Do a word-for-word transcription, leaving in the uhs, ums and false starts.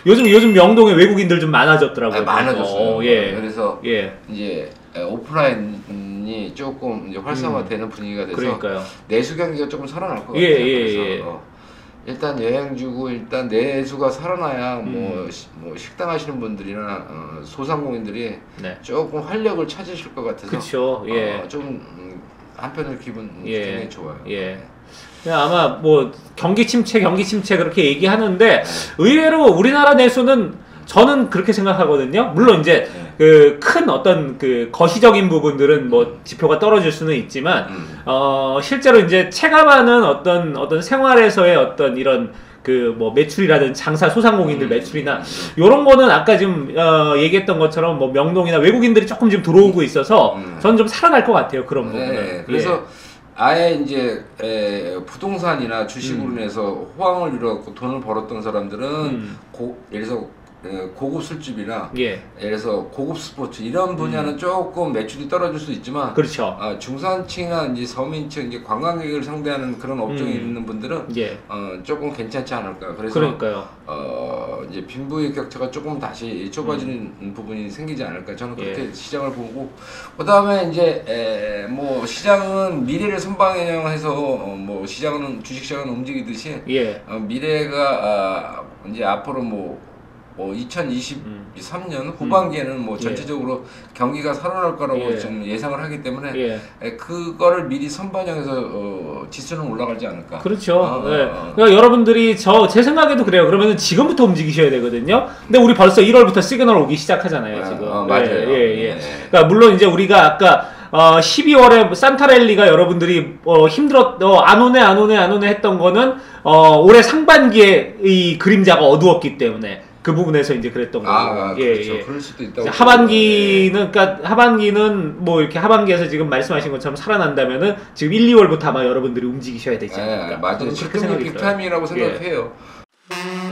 요즘 요즘 명동에 외국인들 좀 많아졌더라고요. 아, 많아졌어요. 어, 예. 그래서 예. 이제 오프라인이 조금 이제 활성화되는 음. 분위기가 돼서 그러니까요. 내수 경기가 조금 살아날 것 예, 같아요. 예, 그래서 예. 어, 일단 여행주고 일단 내수가 살아나야 음. 뭐, 시, 뭐 식당 하시는 분들이나 어, 소상공인들이 네. 조금 활력을 찾으실 것 같아서 그렇죠. 예. 어, 좀 음, 한편으로 기분 예. 굉장히 좋아요. 예. 아마 뭐 경기 침체 경기 침체 그렇게 얘기하는데 네. 의외로 우리나라 내수는 저는 그렇게 생각하거든요. 물론 이제 네. 그 큰 어떤 그 거시적인 부분들은 뭐 지표가 떨어질 수는 있지만 음. 어 실제로 이제 체감하는 어떤 어떤 생활에서의 어떤 이런 그 뭐 매출이라든 장사 소상공인들 음. 매출이나 요런 거는 아까 지금 어 얘기했던 것처럼 뭐 명동이나 외국인들이 조금 지금 들어오고 있어서 음. 저는 좀 살아날 것 같아요. 그런 부분은. 네. 그래서 예. 아예 이제 에, 부동산이나 주식으로 음. 인해서 호황을 이뤄갖고 돈을 벌었던 사람들은 음. 고, 예를 들어서 고급 술집이나 예. 예를 들어서 고급 스포츠 이런 분야는 음. 조금 매출이 떨어질 수 있지만 그렇죠. 어, 중산층이나 이제 서민층 이제 관광객을 상대하는 그런 업종에 음. 있는 분들은 예. 어, 조금 괜찮지 않을까. 그래서 그러니까요. 어, 이제 빈부의 격차가 조금 다시 좁아지는 음. 부분이 생기지 않을까. 저는 그렇게 예. 시장을 보고 그 다음에 이제 에, 뭐 시장은 미래를 선방해서 어, 뭐 시장은 주식시장은 움직이듯이 예. 어, 미래가 아, 이제 앞으로 뭐 뭐 이천이십삼 년 음. 후반기에는 뭐 전체적으로 예. 경기가 살아날 거라고 예. 좀 예상을 하기 때문에 예. 그거를 미리 선반영해서 어, 지수는 올라가지 않을까. 그렇죠. 어, 네. 어. 그러니까 여러분들이 저 제 생각에도 그래요. 그러면 지금부터 움직이셔야 되거든요. 근데 우리 벌써 일월부터 시그널 오기 시작하잖아요. 아, 지금. 어, 맞아요. 예, 예, 예. 네. 그러니까 물론 이제 우리가 아까 어, 십이월에 산타랠리가 여러분들이 어, 힘들었, 어, 안 오네, 안 오네, 안 오네 했던 거는 어, 올해 상반기에 이 그림자가 어두웠기 때문에 그 부분에서 이제 그랬던 거고. 아, 예, 그렇죠. 예. 그럴 수도 있다고. 하반기는, 그러니까 하반기는 뭐 이렇게 하반기에서 지금 말씀하신 것처럼 살아난다면은 지금 일, 이월부터 아마 여러분들이 움직이셔야 되지 않을까. 네, 맞아요. 지금이 빅타임이라고 생각해요. 예.